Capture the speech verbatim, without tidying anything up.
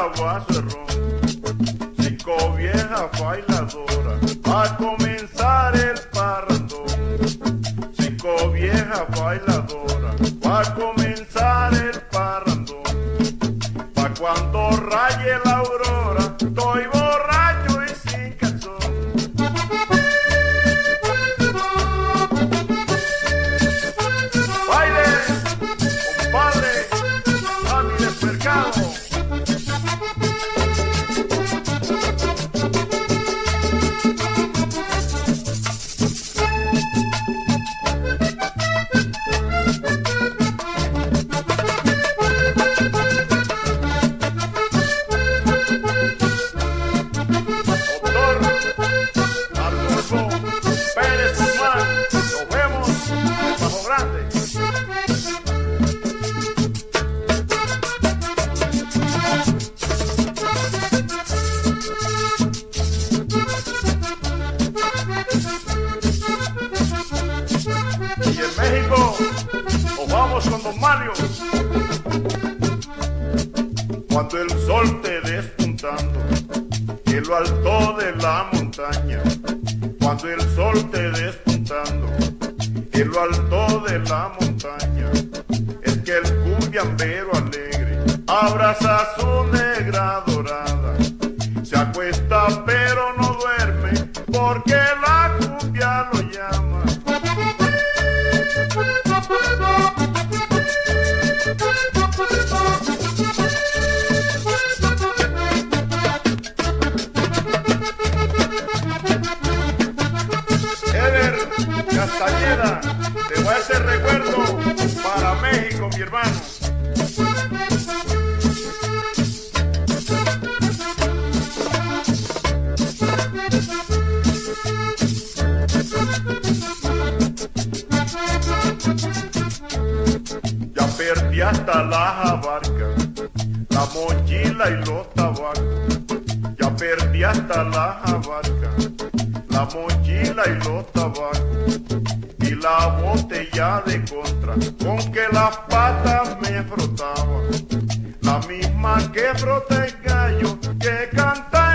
vaso de ron, cinco viejas bailadoras, a comenzar el parrandón. Cinco viejas bailadoras, a comenzar el parrandón. Pa' cuando raye la aurora, estoy borracho y sin calzón. Baile, compadre, Ramírez Mercado. Y en México nos vamos con Don Mario. Cuando el sol te despuntando en lo alto de la montaña, cuando el sol te despuntando en lo alto de la montaña, es que el cumbiambero alegre abraza a su negra dorada, se acuesta pero no duerme porque la cumbia lo llama. Ever Castañeda, te voy a hacer recuerdo para México, mi hermano. Ya perdí hasta la abarca, la mochila y los tabacos. Ya perdí hasta la abarca, la mochila y los tabacos. Y la botella de contra, con que las patas me frotaban, la misma que frota el gallo que canta.